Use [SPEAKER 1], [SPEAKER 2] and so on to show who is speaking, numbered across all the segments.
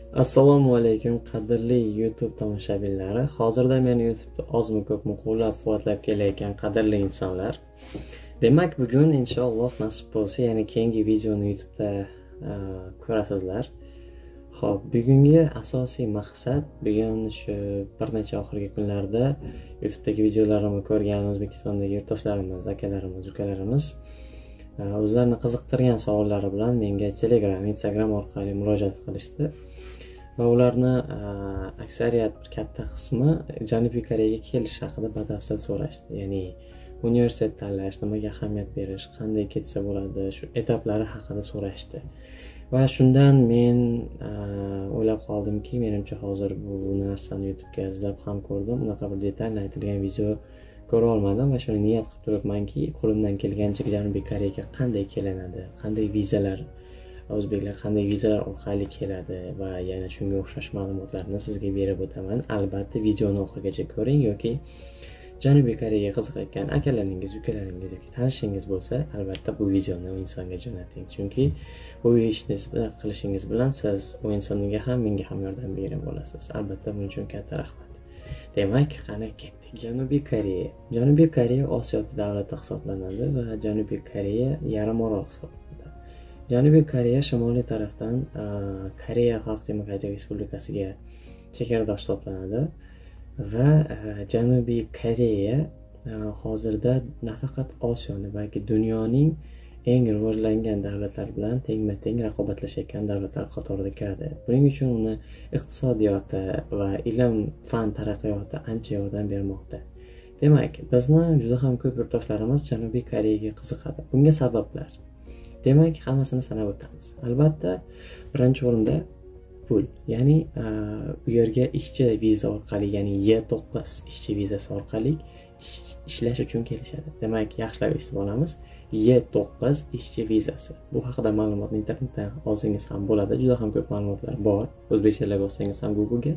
[SPEAKER 1] Assalomu alaykum qadrli YouTube tomoshabinlari. Hozirda meni YouTube'da ozmi ko'pmi qo'llab-quvvatlab kelayotgan qadrli insonlar. Demak, bugun inshaalloh nasib bo'lsa, ya'ni keyingi videoni YouTube'da ko'rasizlar. Xo'p, bugungi asosiy maqsad bugun shu bir necha oxirgi kunlarda YouTube'dagi videolarimni ko'rgan O'zbekistondagi yurtdoshlarimiz, akalarimiz, ukalarimiz o'zlarini qiziqtirgan savollari bilan menga Telegram, Instagram orqali murojaat qilishdi. Va ularni aksariyat bir katta qismi Janubiy Koreyaga kelish haqida batafsil so'rashdi. Ya'ni universitet tanlash, nimaga ahamiyat berish, qanday ketsa bo'ladi, shu etaplari haqida so'rashdi. Va shundan men o'ylab qoldimki, menimcha hozir bu narsani YouTube'ga izlab ham ko'rdim. Unaqa bir detalli aytilgan video ko'ra olmadim va shuni niyat qilib turibmanki, qo'limdan kelgancha Janubiy Koreyaga qanday kelinadi, qanday vizalar, o'zbeklar qanday vizalar orqali keladi va yana shunga o'xshash ma'lumotlarni sizga berib o'taman. Albatta videoni oxirigacha ko'ring yoki Janubiy Koreyaga qiziqayotgan akalaringiz, ukalaringiz yoki tanishingiz bo'lsa, albatta bu videoni u insonga jo'nating. Chunki bu ishni qilishingiz bilan siz u insonga ham, menga ham yordam bergan bo'lasiz. Albatta buning uchun katta rahmat. Demak, qani ketdik. Janubiy Koreya. Janubiy Koreya Osiyo davlati hisoblanadi va Janubiy Koreya yarim orol hisoblanadi. Janubiy Koreya shimoliy tarafdan Koreya Xalq Demokratik Respublikasiga chegaradosh hisoblanadi va Janubiy Koreya hozirda nafaqat Osiyoni, balki dunyoning eng rivojlangan davlatlar bilan tengma-teng raqobatlashayotgan davlatlar qatoriga kiradi. Buning uchun uni iqtisodiyoti va ilm-fan taraqqiyoti ancha yordam bermoqda. Demak, bizni juda ham ko'p yurtdoshlarimiz Janubiy Koreyaga qiziqadi. Bunga sabablar. Demak, hammasini sanab o'tamiz. Albatta, birinchi o'rinda pul, ya'ni bu yerga ishchi viza orqali, ya'ni Y9 ishchi vizasi orqali ishlash uchun kelishadi. Demak, yaxshilab eshitib olamiz. Y9 ishchi vizasi. Bu haqida ma'lumotni internetdan olsangiz ham bo'ladi. Juda ham ko'p ma'lumotlar bor. O'zbekchalab yozsangiz ham Google'ga.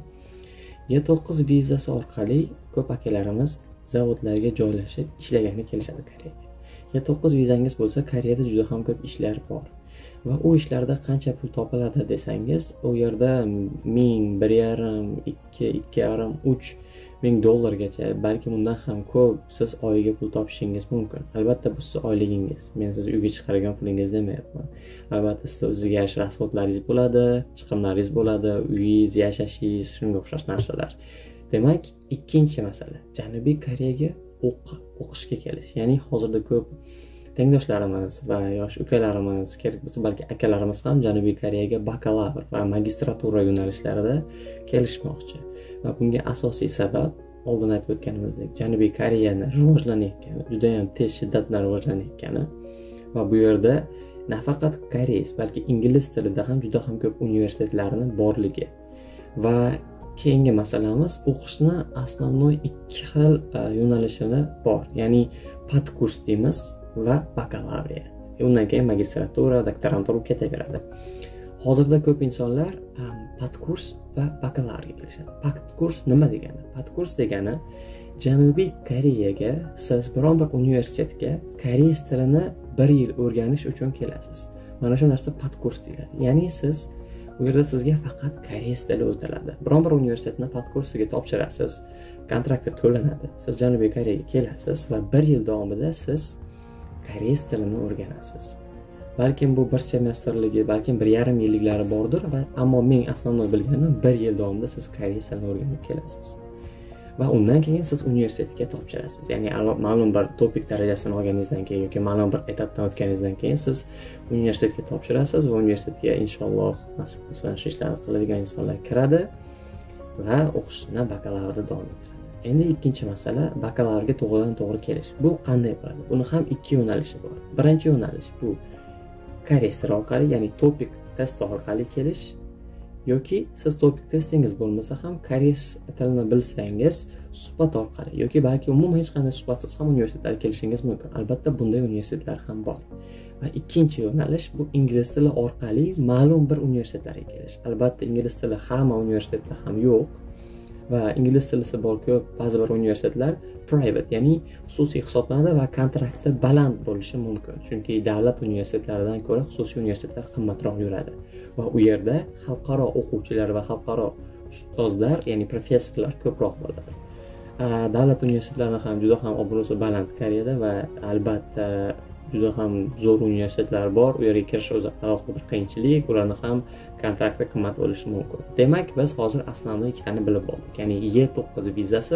[SPEAKER 1] Y9 vizasi orqali ko'p akalarimiz zavodlarga joylashib ishlagani kelishadi Koreyaga. Y9 vizangiz bo'lsa, Koreyada juda ham ko'p ishlar bor. Va u ishlarda qancha pul topiladi desangiz, u yerda 1000, 1,5, 2, 2,5, 3 ming dollargacha, balki bundan ham ko'p siz oyiga pul topishingiz mumkin. Albatta bu siz oyligingiz. Men siz uyga chiqargan pulingiz demayapman. Albatta siz o'zingizga yarasha rasxodlaringiz bo'ladi, chiqimlaringiz bo'ladi, uyingiz, yashashingiz, shunga o'xshash narsalar. Demak, ikkinchi masala Janubiy Koreyaga o'qishga kelish. Ya'ni hozirda ko'p tengdoshlarimiz va yosh ukalarimiz, kerak bo'lsa balki akalarimiz ham Janubiy Koreyaga bakalavr va magistratura yo'nalishlarida kelishmoqchi. Va bunga asosiy sabab oldin aytib o'tganimizdek, Janubiy Koreyani rivojlanayotgani, juda ham tez shiddat bilan rivojlanayotgani va bu yerda nafaqat koreys, balki ingliz tilida ham juda ham ko'p universitetlarning borligi. Va keyingi masalamiz, o'qishni asosiy ikki xil yo'nalishini bor. Ya'ni podkurs deymiz va bakalavriat. Undan keyin magistratura, doktorantura ketaveradi. Hozirda ko'p insonlar podkurs va bakalavriatga kelishadi. Podkurs nima degani? Podkurs degani Janubiy Koreyaga siz biron bir universitetga koreys tilini 1 yil o'rganish uchun kelasiz. Mana shu narsa podkurs deyiladi. Ya'ni siz u yerda sizga faqat koreys tili o'tiladi. Biron bir universitetni podkursiga topshirasiz, kontrakti to'lanadi. Siz Janubiy Koreyaga kelasiz va 1 yil davomida siz koreys tilini o'rganasiz. Balkim bu bir semestrligi, balkim 1,5 yilliklari bordir va ammo men asosiy bilganim 1 yil davomida siz koreys tilini o'rganib kelasiz. Va undan keyin siz universitetga topshirasiz. Ya'ni ma'lum bir topik darajasini olganingizdan keyin yoki ma'lum bir etapdan o'tganingizdan keyin siz universitetga topshirasiz va universitetga inshaalloh nasib bo'lsa shu ishlarni qiladigan insonlar kiradi va o'qishni bakalavrda davom ettiradi. Endi ikkinchi masala bakalavrga to'g'ridan-to'g'ri kelish. Bu qanday bo'ladi? Buni ham ikki yo'nalishi bor. Birinchi yo'nalish bu koreys tili orqali, ya'ni topik test orqali kelish yoki siz topik testingiz bo'lmasa ham koreys tilini bilsangiz suhbat orqali yoki balki umuman hech qanday suhbatsiz ham universitetlarga kelishingiz mumkin. Albatta bunday universitetlar ham bor. Va ikkinchi yo'nalish bu ingliz tili orqali ma'lum bir universitetlarga kelish. Albatta ingliz tili hamma universitetda ham yo'q. va ingliz tilisi bor ko'p ba'zi bir universitetlar private, ya'ni xususiy hisoblanadi va kontrakti baland bo'lishi mumkin. Chunki davlat universitetlaridan ko'ra xususiy universitetlar qimmatroq yuradi va u yerda xalqaro o'quvchilar va xalqaro ustozlar, ya'ni professorlar ko'proq bo'ladi. Davlat universitetlarida ham juda ham obro'si baland Koreyada va albatta juda ham zo'r universitetlar bor. U yerga kirish o'zi alohida bir qiyinchilik, ularni ham kontrakti qimmat bo'lishi mumkin. Demak, biz hozir aslida ikkitani bilib oldik. Ya'ni Y9 vizasi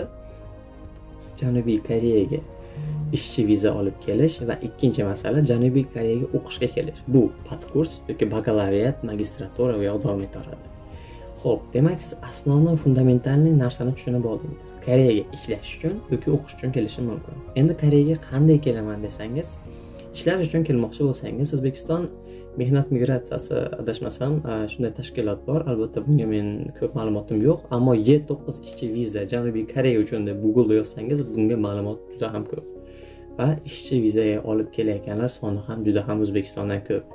[SPEAKER 1] Janubiy Koreyaga ishchi viza olib kelish va ikkinchi masala Janubiy Koreyaga o'qishga kelish. Bu podkurs yoki bakalavriat, magistratura va davom etadi. Xo'p, demak siz asosiy fundamentalniy narsani tushunib oldingiz. Koreyaga ishlash uchun yoki o'qish uchun kelishi mumkin. Endi Koreyaga qanday kelaman desangiz, ishlash uchun kelmoqchi bo'lsangiz, O'zbekiston mehnat migratsiyasi adashmasam shunday tashkilot bor. Albatta bunga men ko'p ma'lumotim yo'q, ammo Y9 ishchi viza Janubiy Koreya uchun deb Google'da yozsangiz, bunga ma'lumot juda ham ko'p. Va ishchi vizaga olib kelayotganlar soni ham juda ham O'zbekistondan ko'p.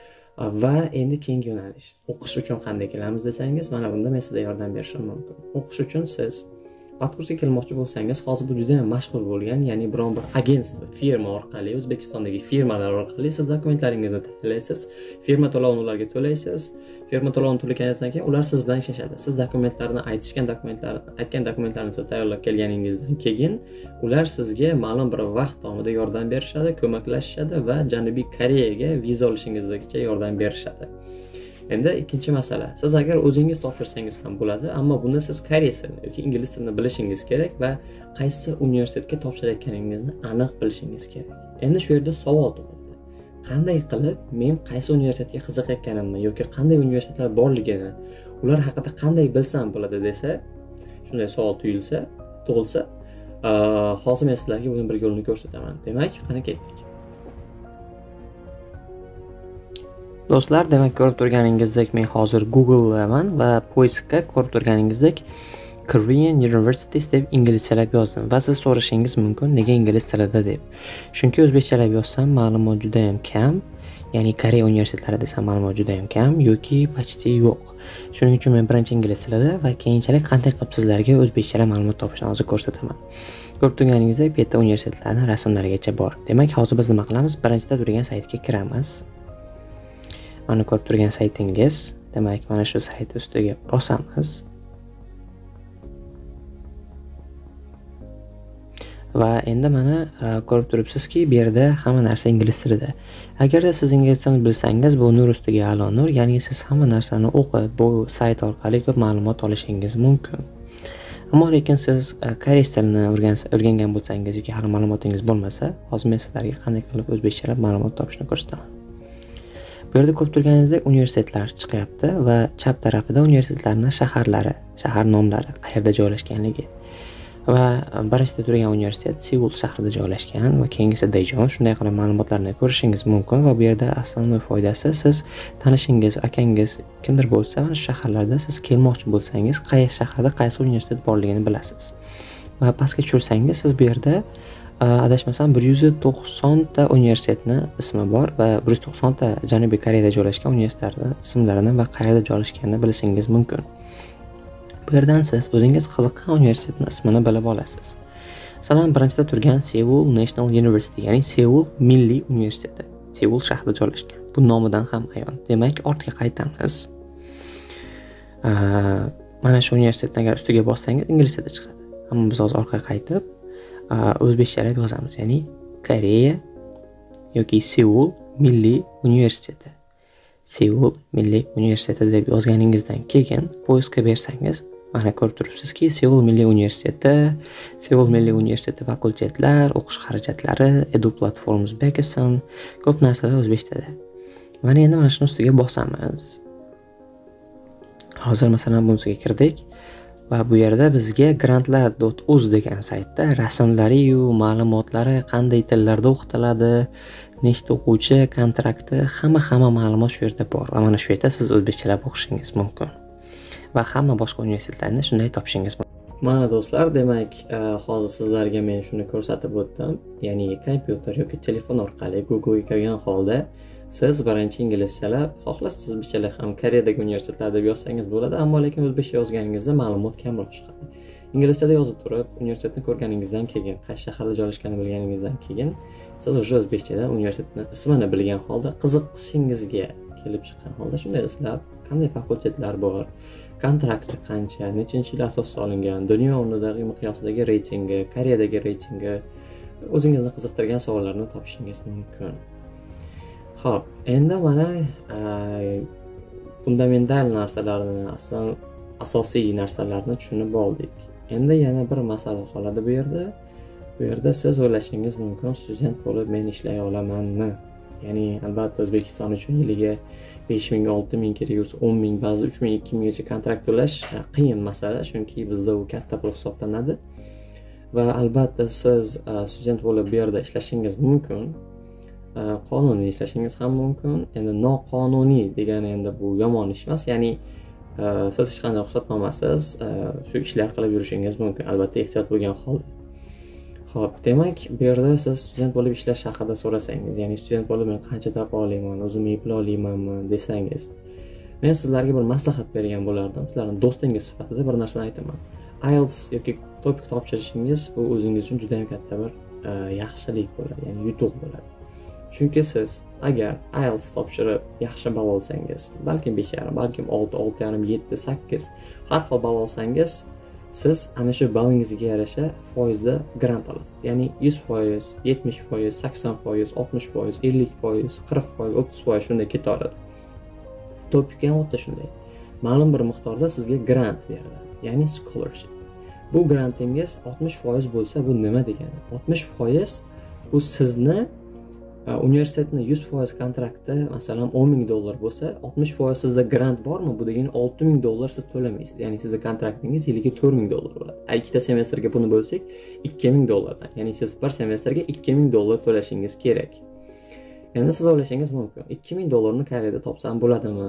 [SPEAKER 1] Va endi keyingi yo'nalish. O'qish uchun qanday kelamiz desangiz, mana bunda men sizga yordam berishim mumkin. O'qish uchun siz podkursga kelmoqchi bo'lsangiz, hozir bu juda ham mashhur bo'lgan, ya'ni biron bir agentство, firma orqali, O'zbekistondagi firmalar orqali siz dokumentlaringizni tayyorlaysiz, firma to'lovini ularga to'laysiz. Firma to'lovini to'laganingizdan keyin ular siz bilan ishlashadi. Siz dokumentlarni aytgan dokumentlarni siz tayyorlab kelganingizdan keyin ular sizga ma'lum bir vaqt davomida yordam berishadi, ko'maklashishadi va Janubiy Koreyaga viza olishingizgacha yordam berishadi. Endi ikkinchi masala. Siz agar o'zingiz topshirsangiz ham bo'ladi, ammo bunda siz koreys tilini yoki ingliz tilini bilishingiz kerak va qaysi universitetga topshirayotganingizni aniq bilishingiz kerak. Endi shu yerda savol tug'iladi. Qanday qilib men qaysi universitetga qiziqayotganimni yoki qanday universitetlar borligini, ular haqida qanday bilsam bo'ladi desa, shunday savol tug'ilsa, hozir men sizlarga buni bir yo'lini ko'rsataman. Demak, qani ketdik. Do'stlar, demak ko'rib turganingizdek men hozir Google'daman va poiskka ko'rib turganingizdek Korean Universities deb inglizchalab yozdim va siz so'rashingiz mumkin nega ingliz tilida deb. Chunki o'zbekchalab yozsam ma'lumot juda ham kam, ya'ni Koreya universitetlari desam ma'lumot juda ham kam yoki почти yo'q. Shuning uchun men birinchi ingliz tilida va keyinchalik qanday qilib sizlarga o'zbekchalab ma'lumot topishni hozir ko'rsataman. Ko'rib turganingizdek bu yerda universitetlarning rasmlarigacha bor. Demak, hozir biz nima qilamiz? Birinchida turgan saytga kiramiz. Mana ko'rib turgan saytingiz, demak mana shu sayt ustiga bosamiz. Va endi mana ko'rib turibsizki, bu yerda hamma narsa ingliz tilida. Agarda siz ingliz tilini bilsangiz, bu nur ustiga a'lo nur, ya'ni siz hamma narsani o'qib, bu sayt orqali ko'p ma'lumot olishingiz mumkin. Ammo lekin siz koreys tilini o'rgangan bo'lsangiz yoki hali ma'lumotingiz bo'lmasa, hozir men sizlarga qanday qilib o'zbekchalab ma'lumot topishni ko'rsataman. Bu yerda ko'rib turganingizdek universitetlar chiqyapti va chap tarafida universitetlarning shaharlari, shahar nomlari, qayerda joylashganligi. Va birinchida turgan universitet Seul shahrida joylashgan va keyingisi Daejeon. Shunday qilib ma'lumotlarni ko'rishingiz mumkin va bu yerda asosiy foydasi siz tanishingiz, akangiz kimdir bo'lsa, mana shu shaharlarda siz kelmoqchi bo'lsangiz, qaysi shaharda qaysi universitet borligini bilasiz. Va pastga tushirsangiz siz bu yerda adashmasam 190 ta universitetning ismi bor va 190 ta Janubiy Koreyada joylashgan universitetlarning ismlarini va qayerda joylashganini bilishingiz mumkin. Bu yerdan siz o'zingiz qiziqqan universitetning ismini bilib olasiz. Masalan, birinchida turgan Seoul National University, ya'ni Seoul Milliy universiteti. Seoul shahrida joylashgan. Bu nomidan ham ayon. Demak, ortga qaytamiz. Mana shu universitetdan agar ustiga bossangiz ingliz tilida chiqadi. Ammo biz hozir orqaga qaytib o'zbekchalab yozamiz, ya'ni Koreya yoki Seoul Milliy universiteti. Seoul Milliy universiteti deb yozganingizdan keyin poiskka bersangiz, mana ko'rib turibsizki, Seoul Milliy universiteti, Seoul Milliy universiteti fakultetlar, o'qish xarajatlari, Edu Platform Uzbekistan, ko'p narsalar o'zbek tilida. Mana endi mana shuni ustiga bosamiz. Hozir masalan bunisiga kirdik. Va bu yerda bizga grantlar.uz degan saytda rasmlari-yu, ma'lumotlari, qanday tillarda o'qitiladi, nechta o'quvchi, kontrakti, hamma ma'lumot shu yerda bor. Va mana shu yerda siz o'zbekchalab o'qishingiz mumkin. Va hamma boshqa universitetlarni shunday topishingiz mumkin. Mana do'stlar, demak, hozir sizlarga men shuni ko'rsatib o'tdim. Ya'ni kompyuter yoki telefon orqali Google ga kirgan holda siz birinchi inglizchalab, xohlasangiz o'zbekchalab ham Koreyadagi universitetlar deb yozsangiz bo'ladi, ammo lekin o'zbekcha yozganingizda ma'lumot kamroq chiqadi. inglizchada yozib turib, universitetni ko'rganingizdan keyin, qaysi shaharda joylashganini bilganingizdan keyin siz o'sha o'zbekchada universitetni ismini bilgan holda, qiziqishingizga kelib chiqqan holda shunday izlab, qanday fakultetlar bor, kontrakti qancha, nechinchi yil asosga olingan, dunyo o'rnidagi miqyosidagi reytingi, Koreyadagi reytingi, o'zingizni qiziqtirgan savollarni topishingiz mumkin. Xo'p, endi mana fundamental narsalarni, asosiy narsalarni tushunib oldik. Endi yana bir masala qoladi bu yerda. Bu yerda siz o'ylashingiz mumkin, student bo'lib men ishlay olamanmi? Ya'ni albatta O'zbekiston uchun yiliga 5000 ga 6000 kerak bo'lsa 10000, ba'zi 3000 2000 gacha kontrakt to'lash qiyin masala, chunki bizda u katta pul hisoblanadi. Va albatta siz student bo'lib bu yerda ishlashingiz mumkin. Qonuniy ishlashingiz ham mumkin. Endi noqonuniy degani endi bu yomon ish emas, ya'ni siz hech qanday ruxsatnomasiz shu ishlar qilib yurishingiz mumkin, albatta ehtiyot bo'lgan holda. Xo'p, demak, bu yerda siz student bo'lib ishlash haqida so'rasangiz, ya'ni student bo'lib men qancha topa olaman, o'zim eplay olamanmi desangiz, men sizlarga bir maslahat bergan bo'lardim. Sizlarning do'stingiz sifatida bir narsani aytaman. IELTS yoki TOEFL topshirishingiz bu o'zingiz uchun juda ham katta bir yaxshilik bo'ladi, ya'ni yutuq bo'ladi. Chunki siz agar IELTS topshirib yaxshi ball olsangiz, balkim 5.5, balkim 6, 6.5, 7, 8 har xil ball olsangiz, siz ana shu ballingizga yarasha foizda grant olasiz. Ya'ni 100%, 70%, 80%, 60%, 50%, 40%, 30% shunday ketaveradi. TOEFL ham xuddi shunday. Ma'lum bir miqdorda sizga grant beriladi, ya'ni scholarship. Bu grantingiz 60% bo'lsa bu nima degani? 60% bu sizni universitetni 100% kontrakti masalan $10,000 bo'lsa, 60% sizda grant bormi? Bu degani $6,000 siz to'lamaysiz. Ya'ni sizning kontraktingiz yiliga $4,000 bo'ladi. Ikkita semestrga buni bo'lsak, $2,000. Ya'ni siz bir semestrga $2,000 to'lashingiz kerak. Endi siz o'ylashingiz mumkin, $2,000 Koreyada topsam bo'ladimi?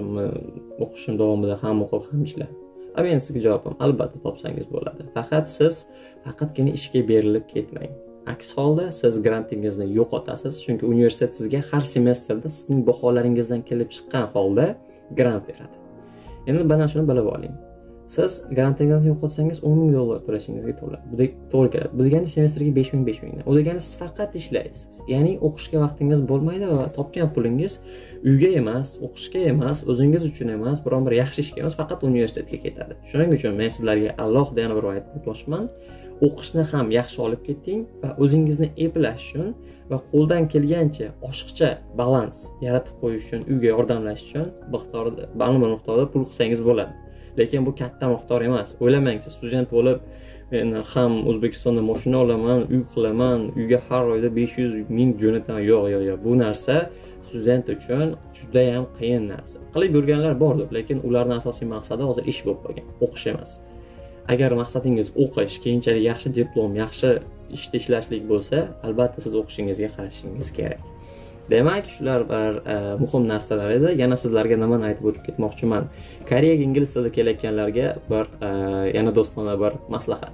[SPEAKER 1] O'qishim davomida ham o'qib ham ishlab. Men sizga javobim, albatta topsangiz bo'ladi. Siz faqatgina ishga berilib ketmang. Aks holda siz grantingizni yo'qotasiz, chunki universitet sizga har semestrda sizning baholaringizdan kelib chiqqan holda grant beradi. Endi mana shuni bilib oling. Siz grantingizni yo'qotsangiz $10,000 to'lashingizga to'g'ri keladi. Bu degani semestrga 5000 dan. U degani siz faqat ishlaysiz. Ya'ni o'qishga vaqtingiz bo'lmaydi va topgan pulingiz uyga emas, o'qishga emas, o'zingiz uchun emas, biron bir yaxshi ishga emas, faqat universitetga ketadi. Shuning uchun men sizlarga alohida yana bir aytib o'tmoqchiman. O'qishni ham yaxshi olib keting va o'zingizni eplash uchun va qo'ldan kelgancha oshiqcha balans yaratib qo'yish uchun, uyga yordamlash uchun ma'lum bir miqdorda pul qilsangiz bo'ladi. Lekin bu katta miqdor emas. O'ylamang, siz student bo'lib, men ham O'zbekistonda mashina olaman, uy qilaman, uyga har oyda 500,000 jo'nataman. Yo'q. Bu narsa student uchun juda ham qiyin narsa. Qilib yurganlar bordir, lekin ularning asosiy maqsadi hozir ish bo'lib qolgan, o'qish emas. Agar maqsadingiz o'qish, keyinchalik yaxshi diplom, yaxshi ishda ishlashlik bo'lsa, albatta siz o'qishingizga qarashingiz kerak. Demak, shular bir muhim narsalar edi. Yana sizlarga nimani aytib o'tib ketmoqchiman. Koreyaga ingliz tilida kelayotganlarga bir yana do'stona bir maslahat.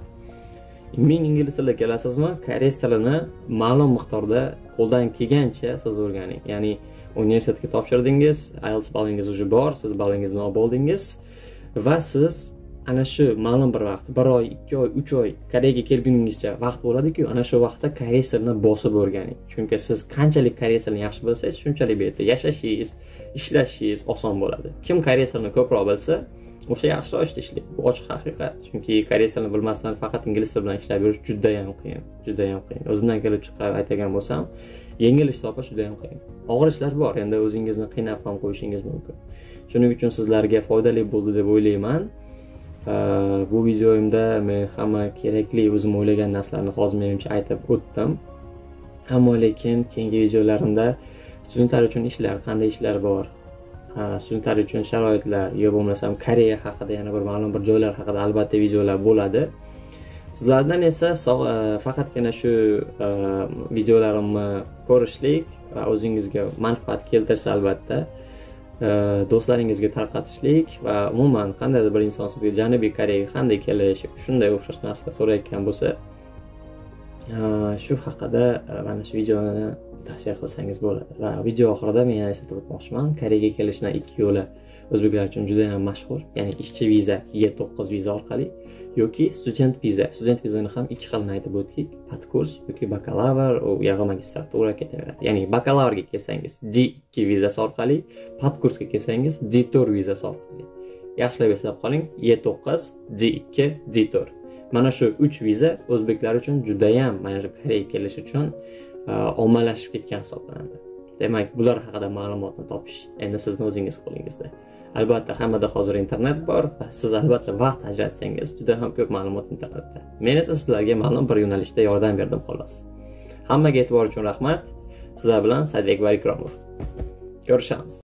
[SPEAKER 1] Men ingliz tilida kelasizmi? Koreys tilini ma'lum miqdorda qo'ldan kelgancha siz o'rganing. Ya'ni universitetga topshirdingiz, IELTS ballingiz уже bor, siz ballingizni olib oldingiz va siz ana shu ma'lum bir vaqt, 1 oy, 2 oy, 3 oy Koreyaga kelguningizcha vaqt bo'ladi-ku, ana shu vaqtda koreys tilini bosib o'rganing. Chunki siz qanchalik koreys tilini yaxshi bilsangiz, shunchalik bu yerda yashashingiz, ishlashingiz oson bo'ladi. Kim koreys tilini ko'proq bilsa, o'sha yaxshiroq ishlaydi. Bu ochiq haqiqat. Chunki koreys tilini bilmasdan faqat ingliz tili bilan ishlab yurish juda ham qiyin. O'zimdan kelib chiqib aytgan bo'lsam, yengil ish topish juda ham qiyin. Og'ir ishlar bor, endi o'zingizni qiynab ham qo'yishingiz mumkin. Shuning uchun sizlarga foydali bo'ldi deb o'ylayman. Bu videoyimda men hamma kerakli o'zim o'ylagan narsalarni hozir menimcha aytib o'tdim. Ammo lekin keyingi videolarimda studentlar uchun ishlar, qanday ishlar bor, studentlar uchun sharoitlar, yo bo'lmasam Koreya haqida yana bir ma'lum bir joylar haqida albatta videolar bo'ladi. Sizlardan esa faqatgina shu videolarimni ko'rishlik va o'zingizga manfaat keltirsa albatta do'stlaringizga tarqatishlik va umuman qandaydir bir inson sizga Janubiy Koreyaga qanday kelish, shunday o'xshash narsalar so'rayotgan bo'lsa, shu haqida mana shu videoni tavsiya qilsangiz bo'ladi. Va video oxirida men yana eslatib o'tmoqchiman, Koreyaga kelishning 2 yo'li o'zbeklar uchun juda ham mashhur, ya'ni ishchi viza E9 viza orqali yoki student viza. Student vizani ham ikki xilini aytib o'tdik, podkurs yoki bakalavr yoki magistratura ketaveradi. Ya'ni bakalavrga kelsangiz D2 vizasi orqali, podkursga kelsangiz D4 vizasi orqali. Yaxshilab eslab qoling, E9, D2, D4. Mana shu 3 viza o'zbeklar uchun juda ham mana shu Koreyaga kelish uchun ommalashib ketgan hisoblanadi. Demak, bular haqida ma'lumotni topish endi sizning o'zingiz qo'lingizda. Albatta, hammada hozir internet bor va siz albatta vaqt ajratsangiz juda ham ko'p ma'lumot internetda. Men esa sizlarga ma'lum bir yo'nalishda yordam berdim xolos. Hammaga e'tibor uchun rahmat. Sizlar bilan Saidbek Barikromov. Ko'rishamiz.